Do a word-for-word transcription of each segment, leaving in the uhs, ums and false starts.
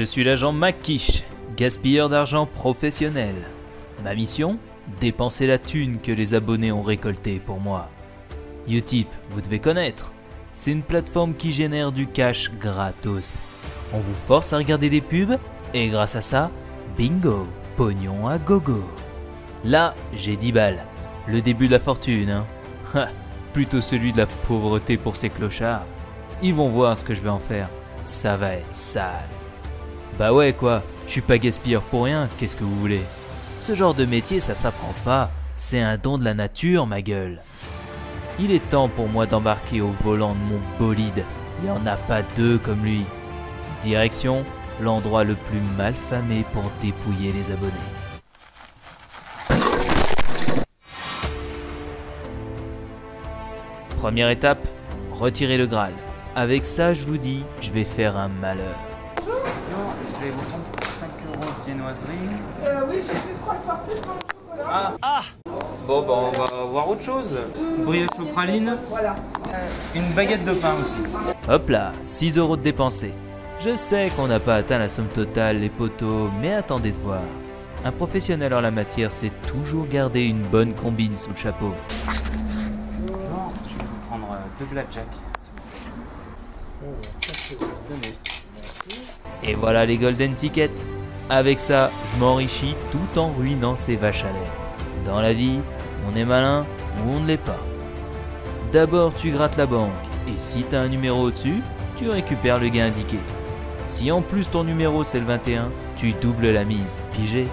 suis l'agent McKish, gaspilleur d'argent professionnel. Ma mission? Dépenser la thune que les abonnés ont récoltée pour moi. Utip, vous devez connaître. C'est une plateforme qui génère du cash gratos. On vous force à regarder des pubs et grâce à ça, bingo, pognon à gogo. Là, j'ai dix balles. Le début de la fortune, hein. Ha, plutôt celui de la pauvreté pour ces clochards. Ils vont voir ce que je vais en faire. Ça va être sale. Bah ouais quoi, je suis pas gaspilleur pour rien, qu'est-ce que vous voulez? Ce genre de métier, ça s'apprend pas. C'est un don de la nature, ma gueule. Il est temps pour moi d'embarquer au volant de mon bolide. Il n'y en a pas deux comme lui. Direction, l'endroit le plus malfamé pour dépouiller les abonnés. Première étape, retirer le Graal. Avec ça, je vous dis, je vais faire un malheur. Je vais vous prendre cinq euros de viennoiserie. Euh, oui, j'ai fait trois sortes de chocolat. Ah, ah Bon, bah on va voir autre chose. Brioche aux pralines. Voilà. Euh, une baguette de pain aussi. Hop là, six euros de dépensés. Je sais qu'on n'a pas atteint la somme totale, les potos, mais attendez de voir. Un professionnel en la matière sait toujours garder une bonne combine sous le chapeau. Genre, je vais vous prendre deux blackjack. Et voilà les golden tickets. Avec ça, je m'enrichis tout en ruinant ces vaches à lait. Dans la vie, on est malin ou on ne l'est pas. D'abord, tu grattes la banque, et si tu as un numéro au-dessus, tu récupères le gain indiqué. Si en plus ton numéro c'est le vingt et un, tu doubles la mise, pigé.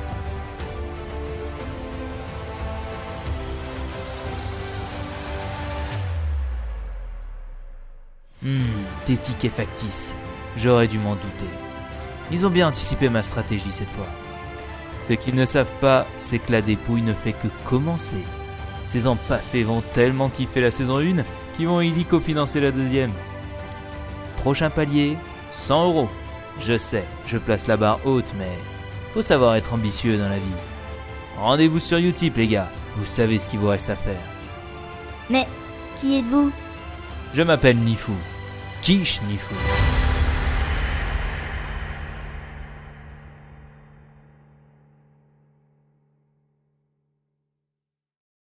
Hmm, des tickets factices. J'aurais dû m'en douter. Ils ont bien anticipé ma stratégie cette fois. Ce qu'ils ne savent pas, c'est que la dépouille ne fait que commencer. Ces empaffés vont tellement kiffer la saison un qu'ils vont illico-financer la deuxième. Prochain palier, cent euros. Je sais, je place la barre haute, mais faut savoir être ambitieux dans la vie. Rendez-vous sur Utip les gars, vous savez ce qu'il vous reste à faire. Mais qui êtes-vous? Je m'appelle Nifou. Quiche Nifou.